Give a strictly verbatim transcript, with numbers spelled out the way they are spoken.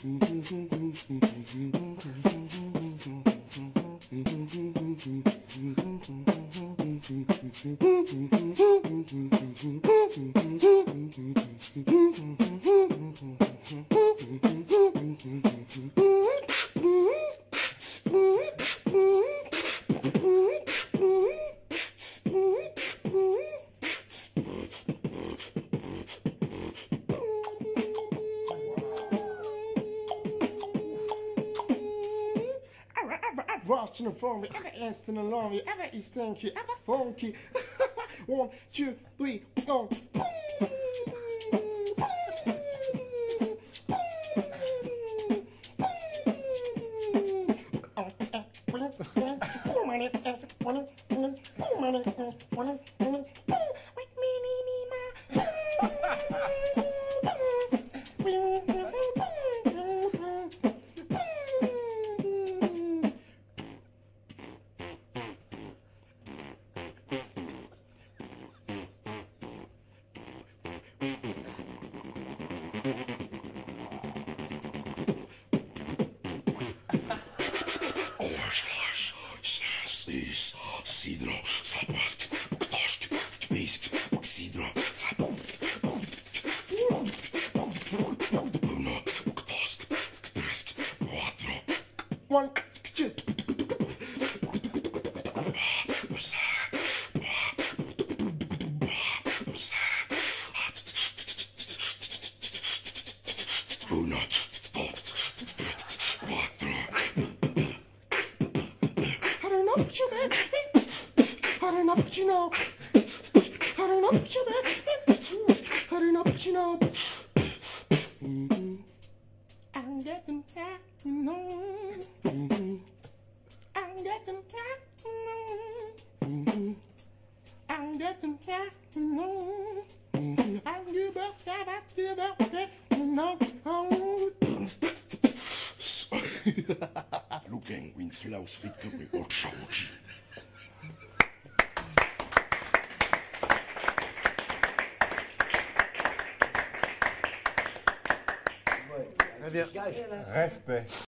Watching from me, ever instant along me, ever is stinky, ever funky. One, two, three, go. Sidro, sapast, tost, spist, sidro, sapast, uno, tosk, strest, quattro, one, two, uno, tost, strest, quattro. I don't know what you mean. I don't know what you know. I don't know what you mean. I don't know what you know. I'm getting tired, you know. I'm getting tired, you know. I'm getting tired, you know. I give up, I give up, you know. Looking with slow victory or charge. Très bien. Respect.